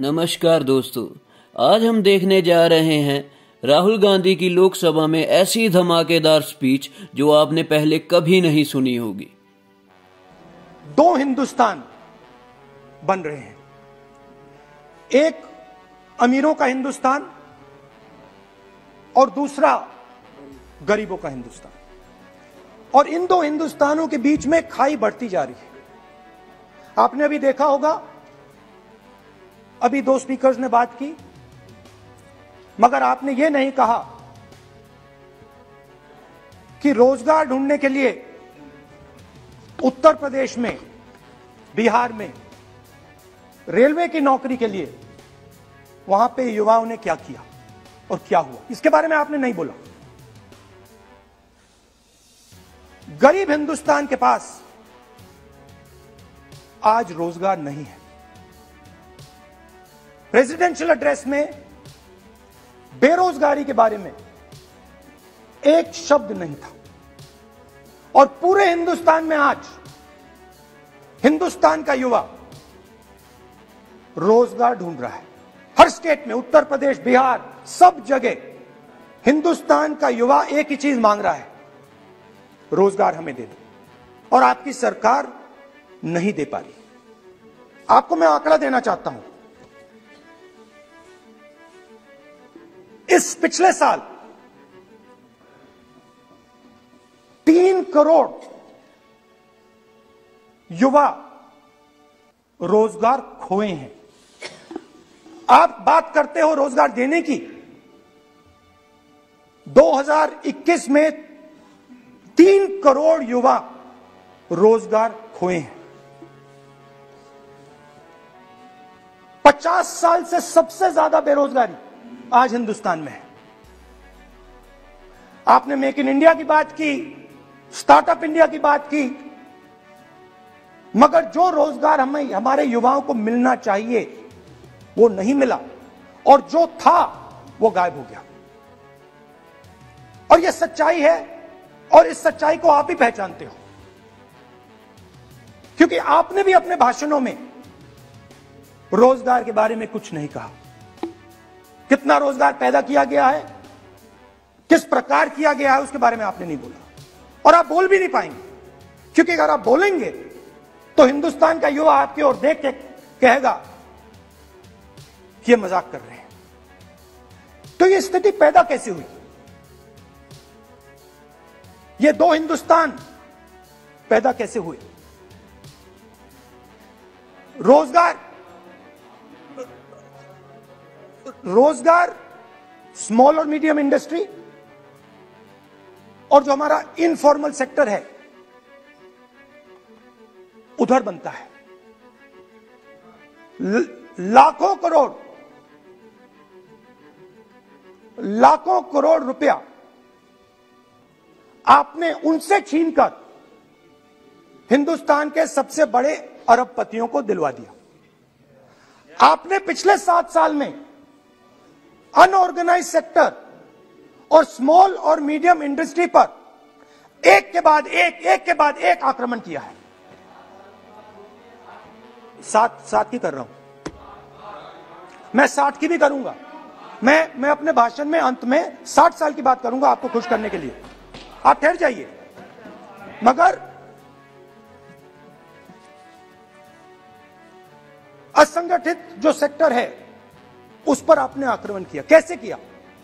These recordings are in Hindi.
नमस्कार दोस्तों, आज हम देखने जा रहे हैं राहुल गांधी की लोकसभा में ऐसी धमाकेदार स्पीच जो आपने पहले कभी नहीं सुनी होगी। दो हिंदुस्तान बन रहे हैं, एक अमीरों का हिंदुस्तान और दूसरा गरीबों का हिंदुस्तान। और इन दो हिंदुस्तानों के बीच में खाई बढ़ती जा रही है। आपने अभी देखा होगा, अभी दो स्पीकर्स ने बात की, मगर आपने यह नहीं कहा कि रोजगार ढूंढने के लिए उत्तर प्रदेश में, बिहार में रेलवे की नौकरी के लिए वहां पे युवाओं ने क्या किया और क्या हुआ, इसके बारे में आपने नहीं बोला। गरीब हिंदुस्तान के पास आज रोजगार नहीं है। प्रेसिडेंशियल एड्रेस में बेरोजगारी के बारे में एक शब्द नहीं था। और पूरे हिंदुस्तान में आज हिंदुस्तान का युवा रोजगार ढूंढ रहा है। हर स्टेट में, उत्तर प्रदेश, बिहार, सब जगह हिंदुस्तान का युवा एक ही चीज मांग रहा है, रोजगार हमें दे दो। और आपकी सरकार नहीं दे पा रही। आपको मैं आंकड़ा देना चाहता हूं। इस पिछले साल 3 करोड़ युवा रोजगार खोए हैं। आप बात करते हो रोजगार देने की। 2021 में 3 करोड़ युवा रोजगार खोए हैं। 50 साल से सबसे ज्यादा बेरोजगारी आज हिंदुस्तान में है। आपने मेक इन इंडिया की बात की, स्टार्टअप इंडिया की बात की, मगर जो रोजगार हमें, हमारे युवाओं को मिलना चाहिए वो नहीं मिला, और जो था वो गायब हो गया। और ये सच्चाई है, और इस सच्चाई को आप ही पहचानते हो, क्योंकि आपने भी अपने भाषणों में रोजगार के बारे में कुछ नहीं कहा। कितना रोजगार पैदा किया गया है, किस प्रकार किया गया है, उसके बारे में आपने नहीं बोला। और आप बोल भी नहीं पाएंगे, क्योंकि अगर आप बोलेंगे तो हिंदुस्तान का युवा आपकी ओर देख के कहेगा कि ये मजाक कर रहे हैं। तो ये स्थिति पैदा कैसे हुई? ये दो हिंदुस्तान पैदा कैसे हुए? रोजगार स्मॉल और मीडियम इंडस्ट्री और जो हमारा इनफॉर्मल सेक्टर है उधर बनता है। लाखों करोड़ रुपया आपने उनसे छीनकर हिंदुस्तान के सबसे बड़े अरबपतियों को दिलवा दिया। आपने पिछले 7 साल में अनऑर्गेनाइज्ड सेक्टर और स्मॉल और मीडियम इंडस्ट्री पर एक के बाद एक आक्रमण किया है। सात की कर रहा हूं मैं, 60 की भी करूंगा। मैं अपने भाषण में अंत में 60 साल की बात करूंगा आपको खुश करने के लिए। आप ठहर जाइए। मगर असंगठित जो सेक्टर है उस पर आपने आक्रमण किया। कैसे किया?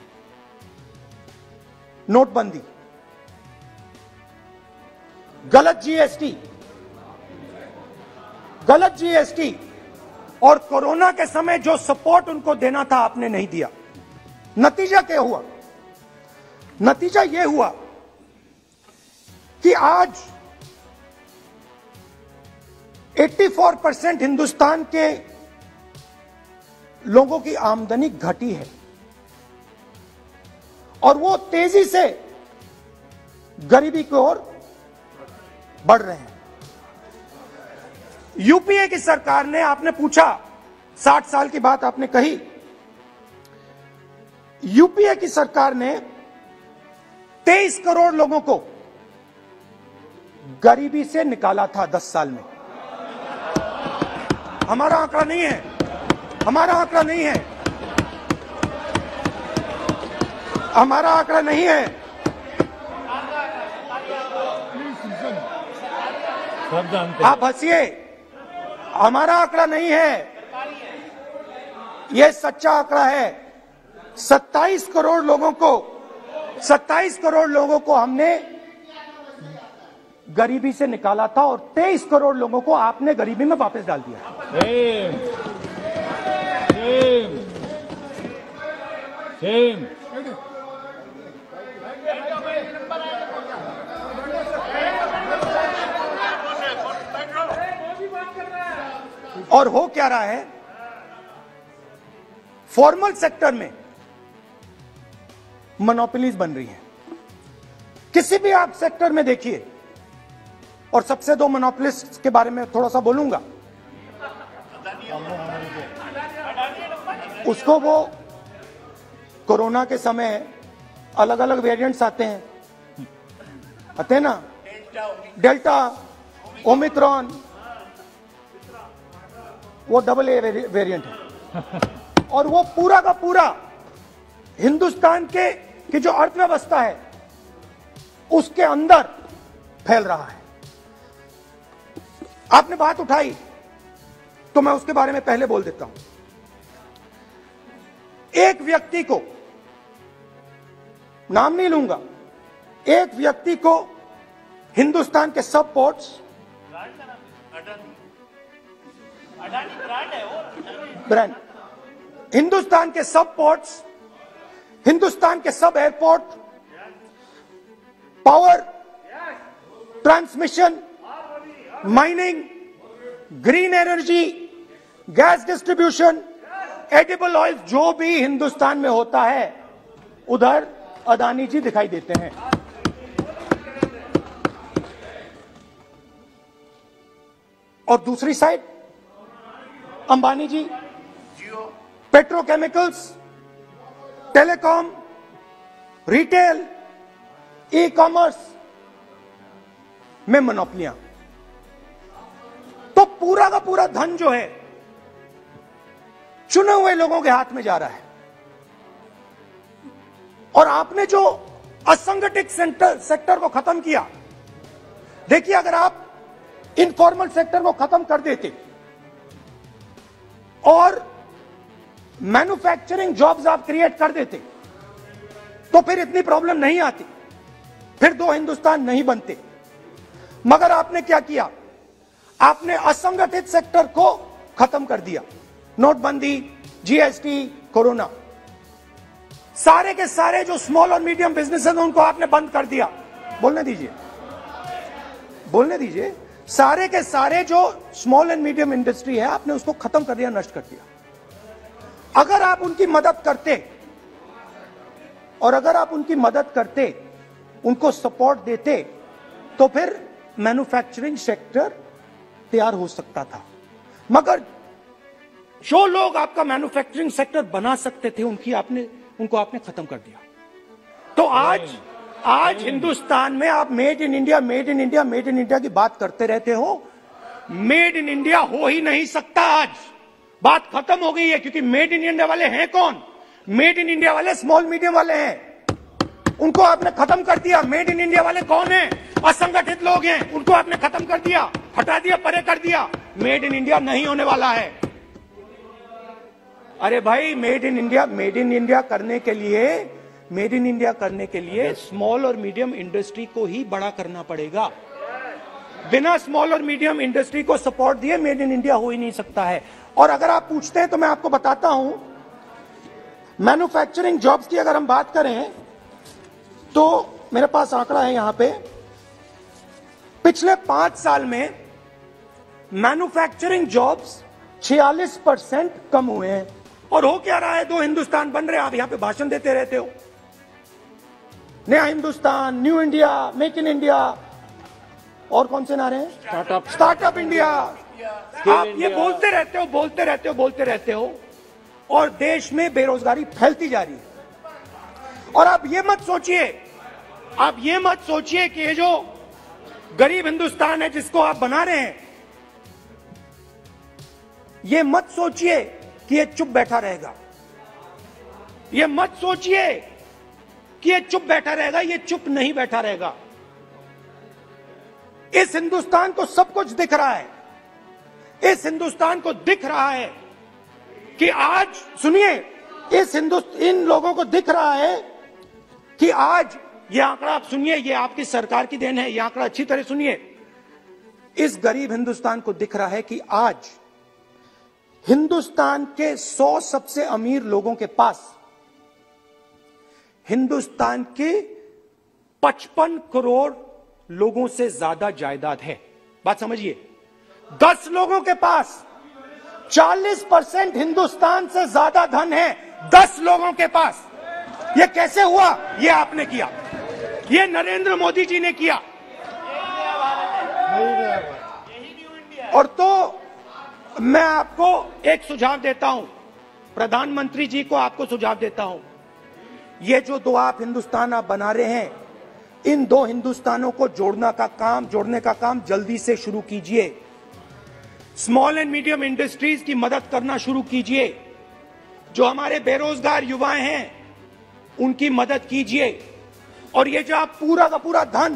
नोटबंदी, गलत जीएसटी और कोरोना के समय जो सपोर्ट उनको देना था आपने नहीं दिया। नतीजा क्या हुआ? नतीजा यह हुआ कि आज 84% हिंदुस्तान के लोगों की आमदनी घटी है, और वो तेजी से गरीबी की ओर बढ़ रहे हैं। यूपीए की सरकार ने, आपने पूछा 60 साल की बात आपने कही, यूपीए की सरकार ने 23 करोड़ लोगों को गरीबी से निकाला था 10 साल में। हमारा आंकड़ा नहीं है, हमारा आंकड़ा नहीं है, हमारा आंकड़ा नहीं है। सब जानते आप हंसिए, हमारा आंकड़ा नहीं है, यह सच्चा आंकड़ा है। 27 करोड़ लोगों को हमने गरीबी से निकाला था और 23 करोड़ लोगों को आपने गरीबी में वापस डाल दिया। सेम और हो क्या रहा है, फॉर्मल सेक्टर में मोनोपोलीज बन रही हैं। किसी भी आप सेक्टर में देखिए, और सबसे दो मोनोपोलिस्ट के बारे में थोड़ा सा बोलूंगा। उसको वो कोरोना के समय अलग अलग वेरिएंट्स आते हैं ना, डेल्टा, ओमिक्रॉन, वो AA वेरिएंट है। और वो पूरा का पूरा हिंदुस्तान की जो अर्थव्यवस्था है उसके अंदर फैल रहा है। आपने बात उठाई तो मैं उसके बारे में पहले बोल देता हूं। एक व्यक्ति को, नाम नहीं लूंगा, एक व्यक्ति को हिंदुस्तान के सब पोर्ट्स, ब्रांड, हिंदुस्तान के सब पोर्ट्स, हिंदुस्तान के सब airport, power, transmission, mining, green energy, gas distribution, edible oil, जो भी हिंदुस्तान में होता है उधर अदानी जी दिखाई देते हैं। और दूसरी side Ambani ji petrochemicals, telecom, retail, e commerce में मोनोपोलियां। तो पूरा का पूरा धन जो है चुने हुए लोगों के हाथ में जा रहा है। और आपने जो असंगठित सेक्टर को खत्म किया, देखिए अगर आप इनफॉर्मल सेक्टर को खत्म कर देते और मैन्युफैक्चरिंग जॉब्स आप क्रिएट कर देते तो फिर इतनी प्रॉब्लम नहीं आती, फिर दो हिंदुस्तान नहीं बनते। मगर आपने क्या किया, आपने असंगठित सेक्टर को खत्म कर दिया। नोटबंदी, जीएसटी, कोरोना, सारे के सारे जो स्मॉल और मीडियम बिजनेसेस हैं उनको आपने बंद कर दिया। बोलने दीजिए, बोलने दीजिए। सारे के सारे जो स्मॉल एंड मीडियम इंडस्ट्री है आपने उसको खत्म कर दिया, नष्ट कर दिया। अगर आप उनकी मदद करते, और अगर आप उनकी मदद करते, उनको सपोर्ट देते, तो फिर मैन्युफैक्चरिंग सेक्टर तैयार हो सकता था। मगर जो लोग आपका मैन्युफैक्चरिंग सेक्टर बना सकते थे उनको आपने खत्म कर दिया। तो आज हिंदुस्तान में आप made in India, made in India, made in India की बात करते रहते हो। मेड इन इंडिया हो ही नहीं सकता। आज बात खत्म हो गई है, क्योंकि मेड इन इंडिया वाले हैं कौन? मेड इन इंडिया वाले स्मॉल मीडियम वाले हैं, उनको आपने खत्म कर दिया। मेड इन इंडिया वाले कौन है? असंगठित लोग हैं, उनको आपने खत्म कर दिया, हटा दिया, परे कर दिया। मेड इन इंडिया नहीं होने वाला है। अरे भाई, मेड इन इंडिया करने के लिए स्मॉल और मीडियम इंडस्ट्री को ही बड़ा करना पड़ेगा। बिना स्मॉल और मीडियम इंडस्ट्री को सपोर्ट दिए मेड इन इंडिया हो ही नहीं सकता है। और अगर आप पूछते हैं तो मैं आपको बताता हूं, मैन्युफैक्चरिंग जॉब्स की अगर हम बात करें तो मेरे पास आंकड़ा है यहां पे। पिछले 5 साल में मैन्युफैक्चरिंग जॉब्स 46% कम हुए हैं। और हो क्या रहा है? दो हिंदुस्तान बन रहे हैं। आप यहां पे भाषण देते रहते हो, नया Hindustan, new India, make in India, और कौन से नारे हैं? Startup India. आप ये बोलते रहते हो और देश में बेरोजगारी फैलती जा रही है। और आप ये मत सोचिए कि ये जो गरीब हिंदुस्तान है जिसको आप बना रहे हैं, ये मत सोचिए कि ये चुप बैठा रहेगा। ये मत सोचिए कि ये चुप बैठा रहेगा, ये चुप नहीं बैठा रहेगा। इस हिंदुस्तान को सब कुछ दिख रहा है। इस हिंदुस्तान को दिख रहा है कि आज, सुनिए, इन लोगों को दिख रहा है कि आज ये आंकड़ा, आप सुनिए, ये आपकी सरकार की देन है, ये आंकड़ा अच्छी तरह सुनिए। इस गरीब हिंदुस्तान को दिख रहा है कि आज हिंदुस्तान के 100 सबसे अमीर लोगों के पास हिंदुस्तान के 55 करोड़ लोगों से ज्यादा जायदाद है। बात समझिए, 10 लोगों के पास 40% हिंदुस्तान से ज्यादा धन है, 10 लोगों के पास। यह कैसे हुआ? यह आपने किया, यह नरेंद्र मोदी जी ने किया। और तो मैं आपको एक सुझाव देता हूं, प्रधानमंत्री जी को आपको सुझाव देता हूं, ये जो दो आप हिंदुस्तान आप बना रहे हैं, इन दो हिंदुस्तानों को जोड़ने का काम जल्दी से शुरू कीजिए। स्मॉल एंड मीडियम इंडस्ट्रीज की मदद करना शुरू कीजिए। जो हमारे बेरोजगार युवाएं हैं उनकी मदद कीजिए। और ये जो आप पूरा का पूरा धन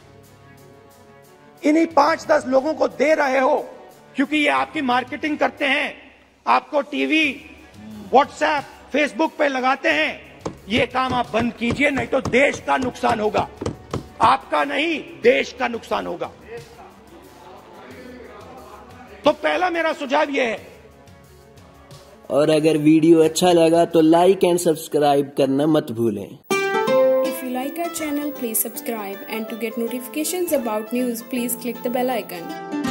इन्हीं 5-10 लोगों को दे रहे हो, क्योंकि ये आपकी मार्केटिंग करते हैं, आपको टीवी, व्हाट्सएप, फेसबुक पे लगाते हैं, ये काम आप बंद कीजिए, नहीं तो देश का नुकसान होगा। आपका नहीं, देश का नुकसान होगा। तो पहला मेरा सुझाव यह है। और अगर वीडियो अच्छा लगा तो लाइक एंड सब्सक्राइब करना मत भूलें। If you like our channel, please subscribe, and to get notifications about news, please click the bell icon.